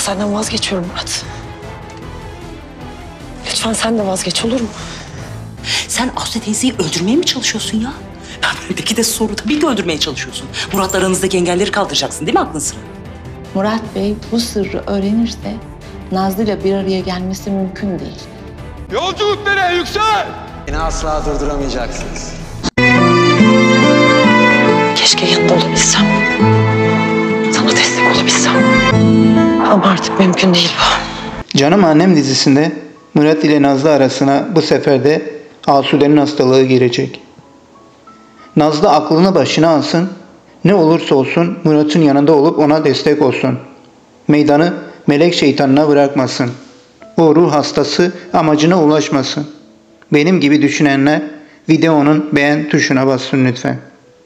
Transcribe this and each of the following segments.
senden vazgeçiyorum Murat. Lütfen sen de vazgeç, olur mu? Sen Aslı teyzeyi öldürmeye mi çalışıyorsun ya? Peki de soru, tabii ki öldürmeye çalışıyorsun. Murat'la aranızdaki engelleri kaldıracaksın değil mi aklın sıra? Murat Bey bu sırrı öğrenirse Nazlı ile bir araya gelmesi mümkün değil. Yolculuk nereye Yüksel? Beni asla durduramayacaksınız. Keşke yanında olabilsem. Sana destek olabilsem. Ama artık mümkün değil bu. Canım Annem dizisinde Murat ile Nazlı arasına bu sefer de Asude'nin hastalığı girecek. Nazlı aklını başına alsın, ne olursa olsun Murat'ın yanında olup ona destek olsun. Meydanı melek şeytanına bırakmasın. O ruh hastası amacına ulaşmasın. Benim gibi düşünenler videonun beğen tuşuna bassın lütfen.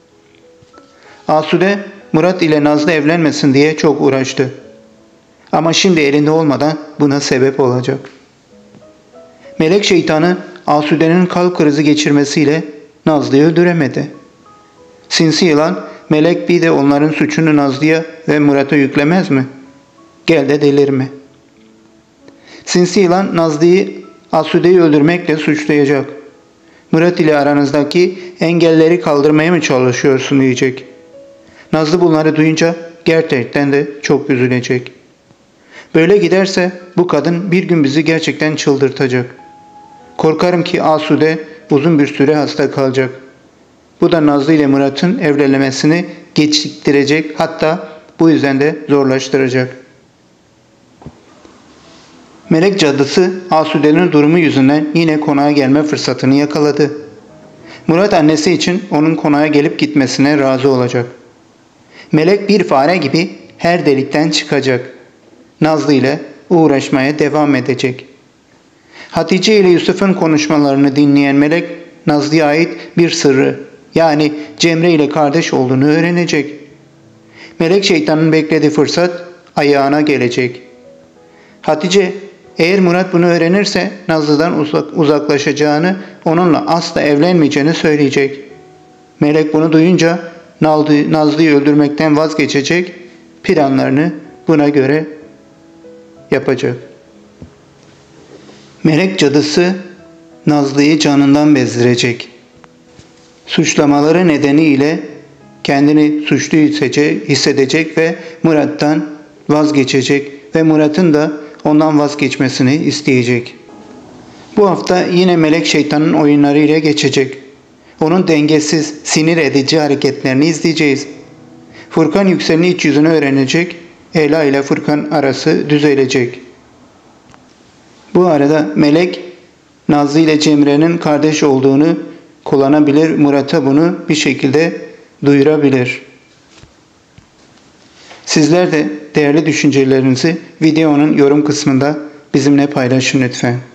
Asude Murat ile Nazlı evlenmesin diye çok uğraştı. Ama şimdi elinde olmadan buna sebep olacak. Melek şeytanı Asude'nin kalp krizi geçirmesiyle Nazlı'yı öldüremedi. Sinsi yılan Melek bir de onların suçunu Nazlı'ya ve Murat'a yüklemez mi? Gel de delirme. Sinsi yılan Nazlı'yı Asude'yi öldürmekle suçlayacak. Murat ile aranızdaki engelleri kaldırmaya mı çalışıyorsun diyecek. Nazlı bunları duyunca gerçekten de çok üzülecek. Böyle giderse bu kadın bir gün bizi gerçekten çıldırtacak. Korkarım ki Asude uzun bir süre hasta kalacak. Bu da Nazlı ile Murat'ın evlenmesini geciktirecek, hatta bu yüzden de zorlaştıracak. Melek cadısı Asude'nin durumu yüzünden yine konağa gelme fırsatını yakaladı. Murat annesi için onun konağa gelip gitmesine razı olacak. Melek bir fare gibi her delikten çıkacak. Nazlı ile uğraşmaya devam edecek. Hatice ile Yusuf'un konuşmalarını dinleyen Melek, Nazlı'ya ait bir sırrı, yani Cemre ile kardeş olduğunu öğrenecek. Melek şeytanın beklediği fırsat ayağına gelecek. Hatice, eğer Murat bunu öğrenirse Nazlı'dan uzaklaşacağını, onunla asla evlenmeyeceğini söyleyecek. Melek bunu duyunca Nazlı'yı öldürmekten vazgeçecek, planlarını buna göre yapacak. Melek cadısı Nazlı'yı canından bezdirecek. Suçlamaları nedeniyle kendini suçlu hissedecek ve Murat'tan vazgeçecek ve Murat'ın da ondan vazgeçmesini isteyecek. Bu hafta yine melek şeytanın oyunları ile geçecek. Onun dengesiz, sinir edici hareketlerini izleyeceğiz. Furkan Yüksel'in iç yüzünü öğrenecek, Ela ile Furkan arası düzelecek. Bu arada Melek, Nazlı ile Cemre'nin kardeş olduğunu kullanabilir, Murat'a bunu bir şekilde duyurabilir. Sizler de değerli düşüncelerinizi videonun yorum kısmında bizimle paylaşın lütfen.